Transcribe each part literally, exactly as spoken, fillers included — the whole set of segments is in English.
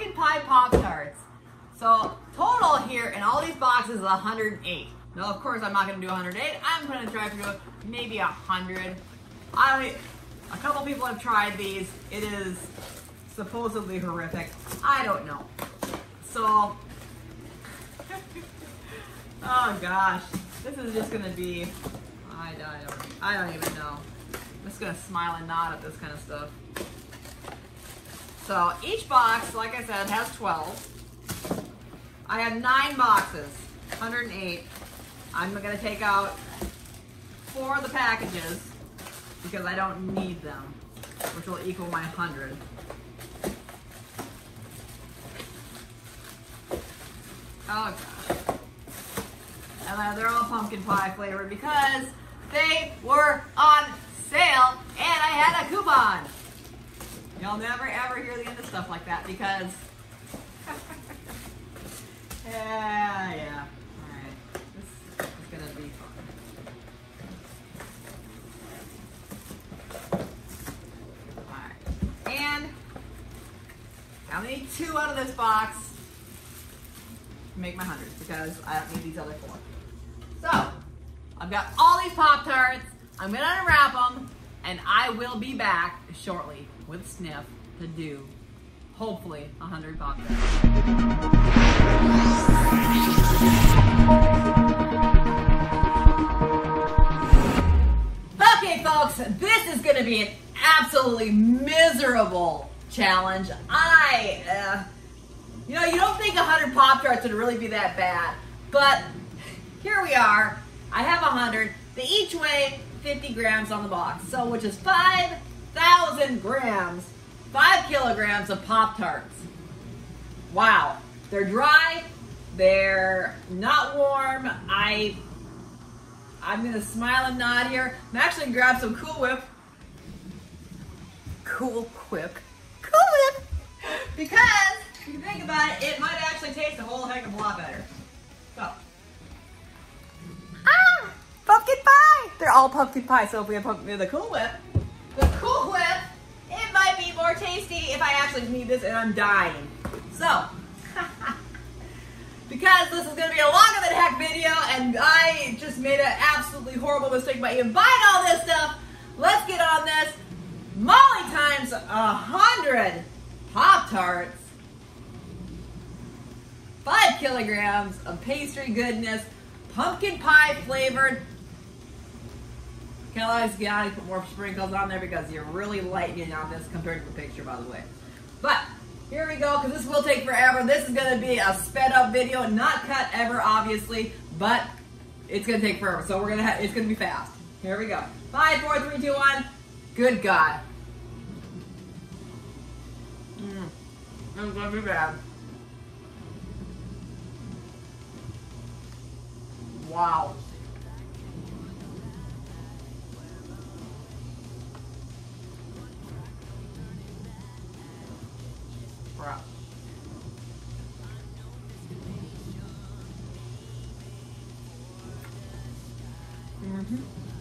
pumpkin pie Pop-Tarts. So total here in all these boxes is one hundred eight. Now, of course, I'm not going to do one hundred eight. I'm going to try to do maybe one hundred. I, a couple people have tried these. It is supposedly horrific. I don't know. So, oh gosh, this is just going to be, I, I, don't, I don't even know. I'm just going to smile and nod at this kind of stuff. So each box, like I said, has twelve. I have nine boxes, one hundred eight. I'm going to take out four of the packages because I don't need them, which will equal my one hundred. Oh gosh. And uh, they're all pumpkin pie flavored because they were on sale and I had a coupon. You'll never ever hear the end of stuff like that because yeah, yeah. Alright. This is gonna be fun. Alright. And I need two out of this box to make my hundreds because I don't need these other four. So I've got all these Pop-Tarts. I'm gonna unwrap them and I will be back shortly with Sniff to do hopefully one hundred Pop-Tarts. Okay folks, this is going to be an absolutely miserable challenge. I, uh, you know, you don't think one hundred Pop-Tarts would really be that bad, but here we are. I have one hundred. They each weigh fifty grams on the box, so which is five thousand grams, five kilograms of Pop-Tarts. Wow. They're dry. They're not warm. I, I'm going to smile and nod here. I'm actually going to grab some Cool Whip. Cool Whip. Cool Whip. Because, if you think about it, it might actually taste a whole heck of a lot better. So. Ah! Pumpkin pie! They're all pumpkin pie, so if we have pumpkin, the Cool Whip, the Cool Whip, it might be more tasty if I actually need this and I'm dying. So, because this is going to be a longer than heck video and I just made an absolutely horrible mistake by even buying all this stuff, let's get on this. Molly times a hundred Pop-Tarts, five kilograms of pastry goodness, pumpkin pie flavored. Calories, gotta put more sprinkles on there because you're really lightening on this compared to the picture, by the way. But here we go, because this will take forever. This is going to be a sped up video, not cut ever, obviously, but it's going to take forever. So we're gonna have, it's going to be fast. Here we go. Five, four, three, two, one. Good God. Mm. This is going to be bad. Wow. Crap. Mm-hmm.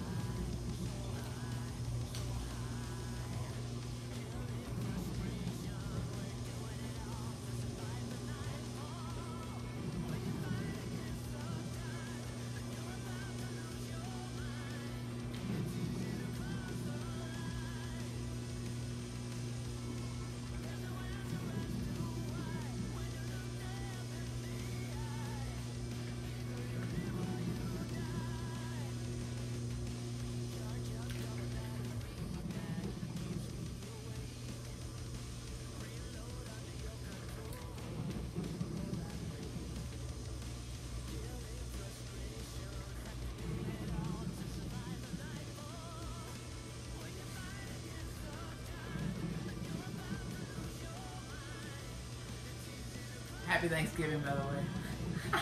Happy Thanksgiving, by the way.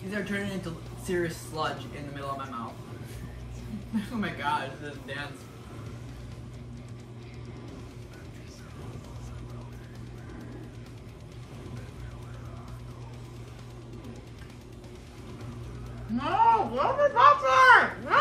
These are turning into serious sludge in the middle of my mouth. Oh my god, this is dense. No, what the Pop-Tart? No!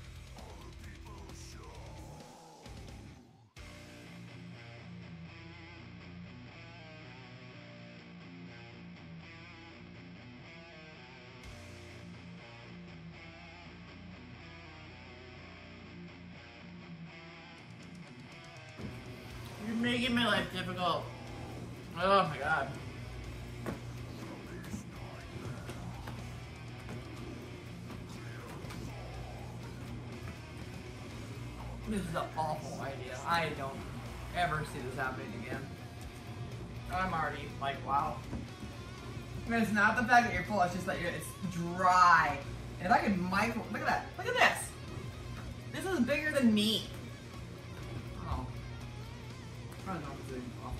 You're making my life difficult. Oh my god. This is an awful idea. I don't ever see this happening again. I'm already like, wow. I mean, it's not the fact that you're full, it's just that you're, it's dry. And if I could micro, look at that, look at this. This is bigger than me. Oh. I don't know if it's awful.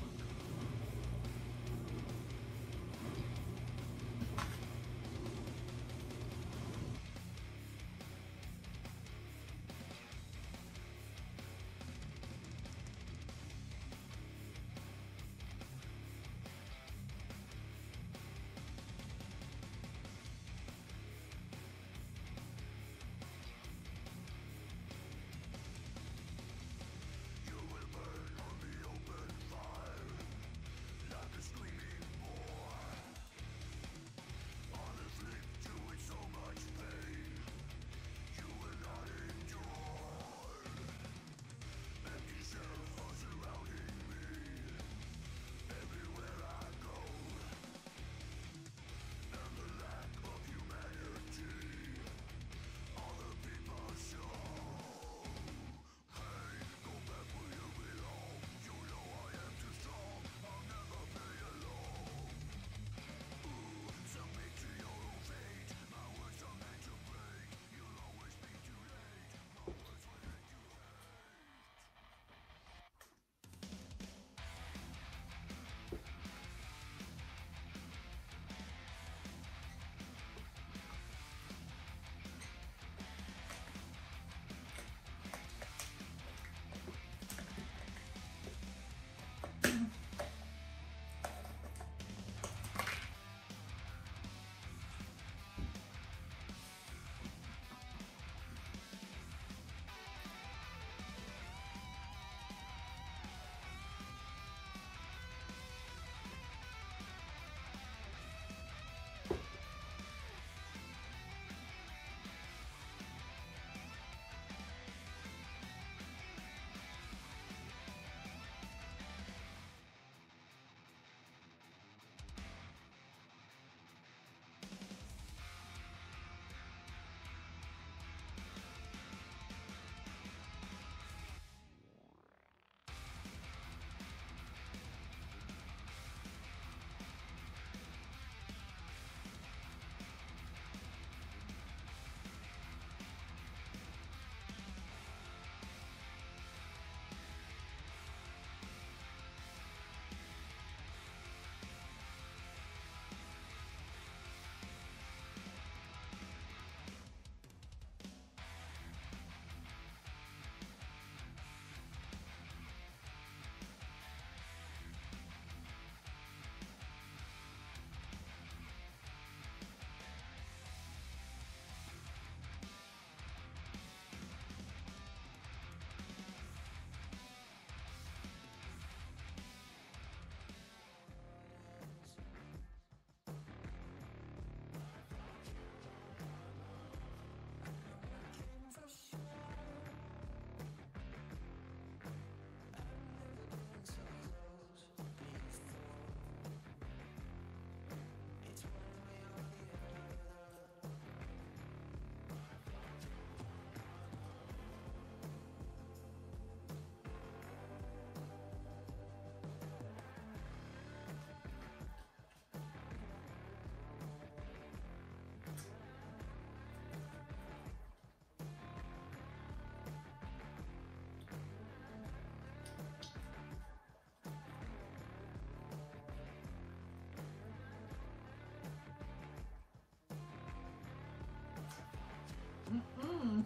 Mm-mm.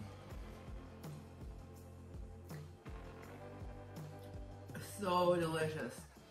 So delicious.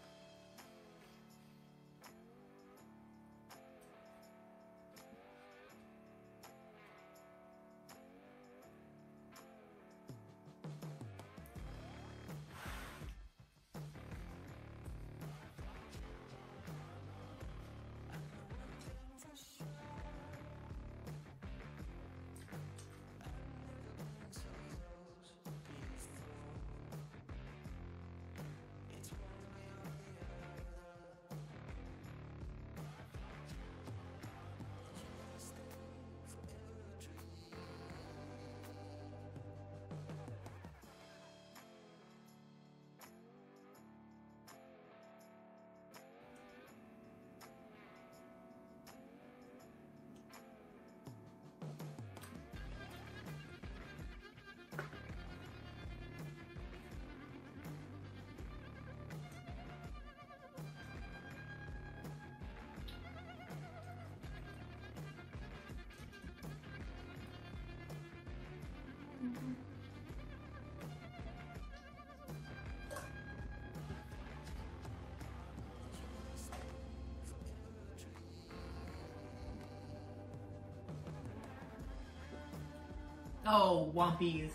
Oh, Wumpies.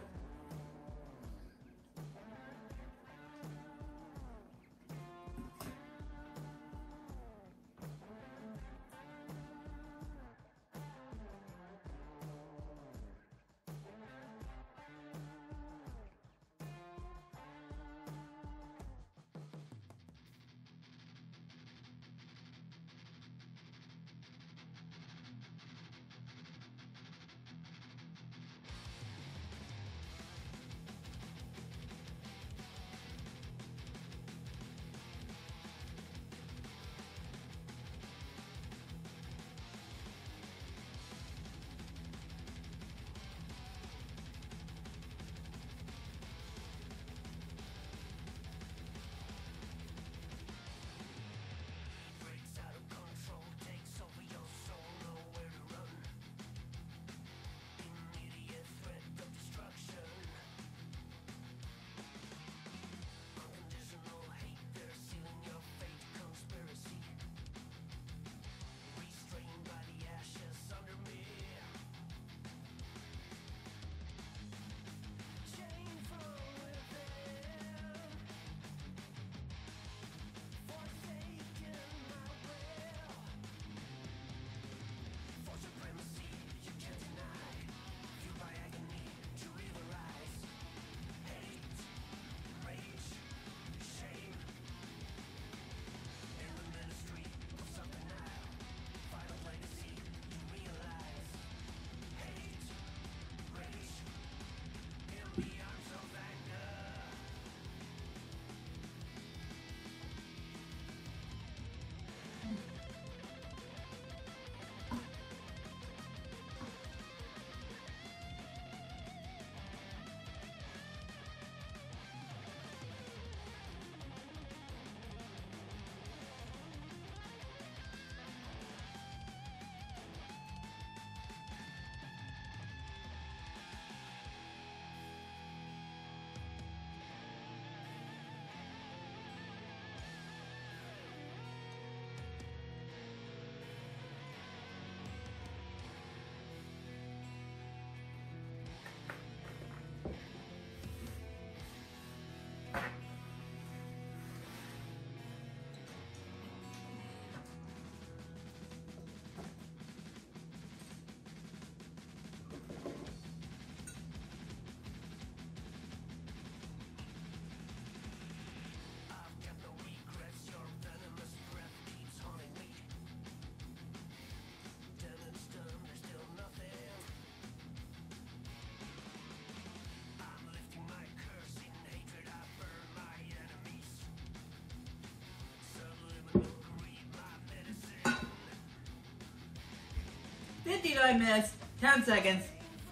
fifty-nine minutes, ten seconds.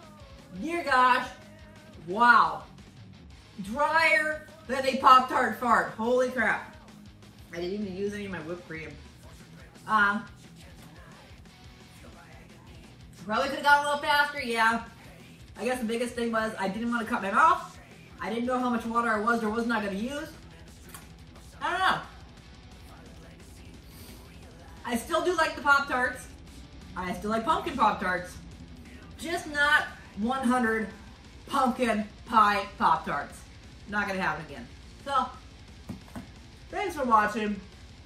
Dear gosh, wow. Drier than a Pop-Tart fart. Holy crap. I didn't even use any of my whipped cream. Um, probably could have gone a little faster, yeah. I guess the biggest thing was I didn't want to cut my mouth. I didn't know how much water I was or was not going to use. I don't know. I still do like the Pop-Tarts. I still like pumpkin Pop-Tarts. Just not one hundred pumpkin pie Pop-Tarts. Not going to happen again. So, thanks for watching.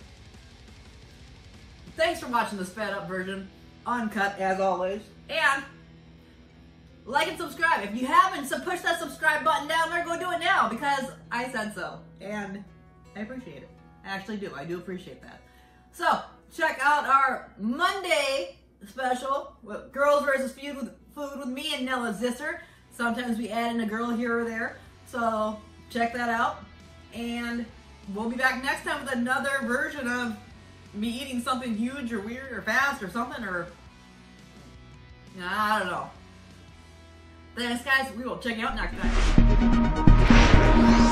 Thanks for watching the sped up version. Uncut as always. And like and subscribe. If you haven't, so push that subscribe button down there. Go do it now because I said so. And I appreciate it. I actually do. I do appreciate that. So, check out our Monday special with Girls versus Food with, food with me and Nella Zisser. Sometimes we add in a girl here or there. So, check that out. And we'll be back next time with another version of me eating something huge or weird or fast or something or... I don't know. Thanks, guys. We will check you out next time.